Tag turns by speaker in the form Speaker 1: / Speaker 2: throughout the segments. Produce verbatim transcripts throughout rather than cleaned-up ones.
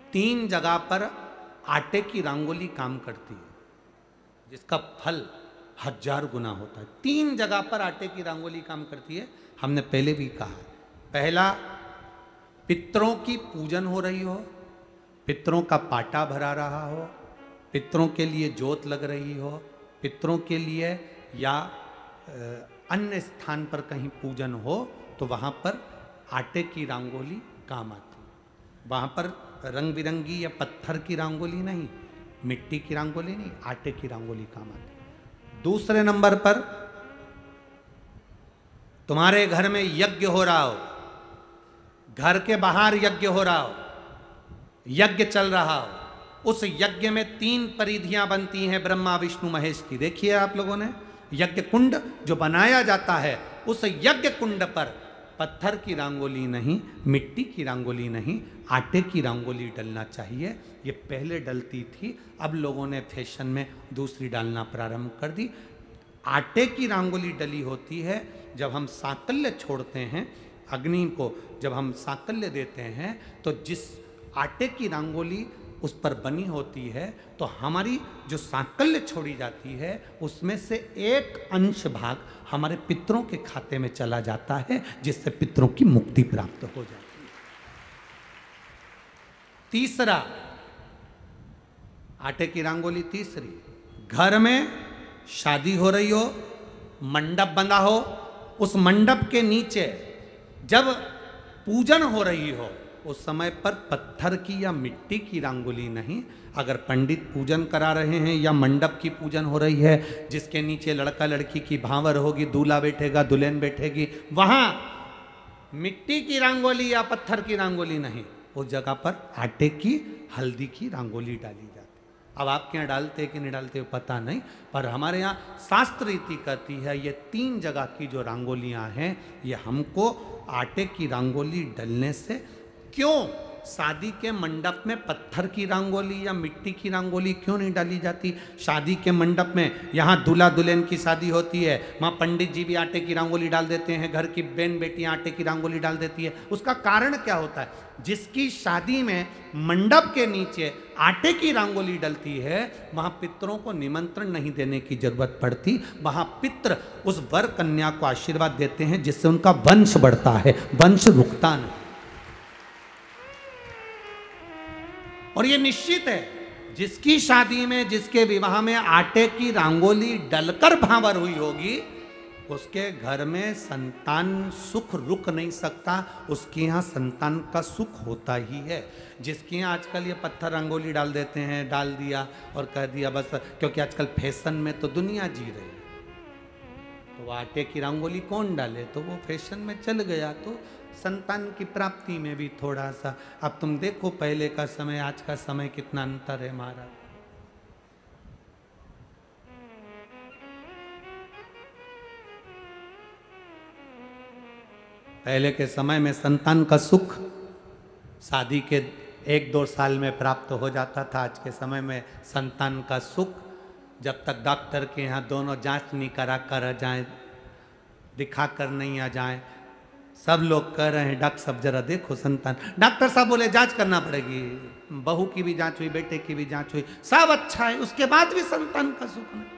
Speaker 1: तीन जगह पर आटे की रंगोली काम करती है, जिसका फल हजार गुना होता है। तीन जगह पर आटे की रंगोली काम करती है। हमने पहले भी कहा, पहला पितरों की पूजन हो रही हो, पितरों का पाटा भरा रहा हो, पितरों के लिए जोत लग रही हो, पितरों के लिए या अन्य स्थान पर कहीं पूजन हो, तो वहाँ पर आटे की रंगोली काम आती है। वहाँ पर रंग बिरंगी या पत्थर की रंगोली नहीं, मिट्टी की रंगोली नहीं, आटे की रंगोली काम आती है। दूसरे नंबर पर तुम्हारे घर में यज्ञ हो रहा हो, घर के बाहर यज्ञ हो रहा हो, यज्ञ चल रहा हो, उस यज्ञ में तीन परिधियां बनती हैं ब्रह्मा विष्णु महेश की। देखिए आप लोगों ने, यज्ञ कुंड जो बनाया जाता है, उस यज्ञ कुंड पर पत्थर की रंगोली नहीं, मिट्टी की रंगोली नहीं, आटे की रंगोली डलना चाहिए। ये पहले डलती थी, अब लोगों ने फैशन में दूसरी डालना प्रारंभ कर दी। आटे की रंगोली डली होती है जब हम सांकल्य छोड़ते हैं, अग्नि को जब हम सांकल्य देते हैं, तो जिस आटे की रंगोली उस पर बनी होती है, तो हमारी जो सांकल्य छोड़ी जाती है, उसमें से एक अंश भाग हमारे पितरों के खाते में चला जाता है, जिससे पितरों की मुक्ति प्राप्त हो जाती है। तीसरा, आटे की रंगोली तीसरी, घर में शादी हो रही हो, मंडप बंधा हो, उस मंडप के नीचे जब पूजन हो रही हो, उस समय पर पत्थर की या मिट्टी की रंगोली नहीं। अगर पंडित पूजन करा रहे हैं या मंडप की पूजन हो रही है, जिसके नीचे लड़का लड़की की भांवर होगी, दूल्हा बैठेगा, दुल्हन बैठेगी, वहां मिट्टी की रंगोली या पत्थर की रंगोली नहीं, उस जगह पर आटे की, हल्दी की रंगोली डाली जाती है। अब आपके यहाँ डालते कि नहीं डालते पता नहीं, पर हमारे यहाँ शास्त्र रीति कहती है, ये तीन जगह की जो रंगोलियाँ हैं, ये हमको आटे की रंगोली डलने से, क्यों शादी के मंडप में पत्थर की रंगोली या मिट्टी की रंगोली क्यों नहीं डाली जाती? शादी के मंडप में, यहाँ दूल्हा दुल्हन की शादी होती है, वहाँ पंडित जी भी आटे की रंगोली डाल देते हैं, घर की बहन बेटियाँ आटे की रंगोली डाल देती है। उसका कारण क्या होता है? जिसकी शादी में मंडप के नीचे आटे की रंगोली डलती है, वहाँ पितरों को निमंत्रण नहीं देने की जरूरत पड़ती। वहाँ पितर उस वर कन्या को आशीर्वाद देते हैं, जिससे उनका वंश बढ़ता है, वंश रुकता नहीं। और ये निश्चित है, जिसकी शादी में, जिसके विवाह में आटे की रंगोली डलकर भांवर हुई होगी, उसके घर में संतान सुख रुक नहीं सकता, उसके यहाँ संतान का सुख होता ही है। जिसके यहाँ आजकल ये पत्थर रंगोली डाल देते हैं, डाल दिया और कह दिया बस, क्योंकि आजकल फैशन में तो दुनिया जी रही है, तो वो आटे की रंगोली कौन डाले, तो वो फैशन में चल गया। तो संतान की प्राप्ति में भी थोड़ा सा, अब तुम देखो पहले का समय, आज का समय कितना अंतर है महाराज। पहले के समय में संतान का सुख शादी के एक दो साल में प्राप्त हो जाता था। आज के समय में संतान का सुख जब तक डॉक्टर के यहाँ दोनों जांच नहीं करा कर आ जाए, दिखा कर नहीं आ जाए। सब लोग कह रहे हैं डॉक्टर साहब जरा देखो संतान, डॉक्टर साहब बोले जांच करना पड़ेगी, बहू की भी जांच हुई, बेटे की भी जांच हुई, सब अच्छा है, उसके बाद भी संतान का सुख नहीं,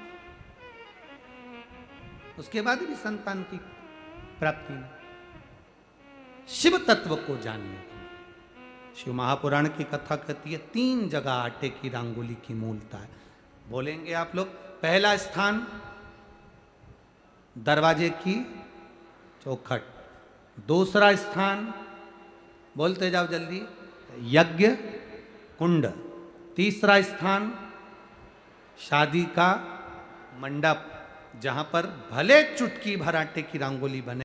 Speaker 1: उसके बाद भी संतान की प्राप्ति नहीं। शिव तत्व को जानिए। शिव महापुराण की कथा कहती है, तीन जगह आटे की रंगोली की मूलता है। बोलेंगे आप लोग, पहला स्थान दरवाजे की चौखट, दूसरा स्थान बोलते जाओ जल्दी, यज्ञ कुंड, तीसरा स्थान शादी का मंडप, जहां पर भले चुटकी भर आटे की रंगोली बने।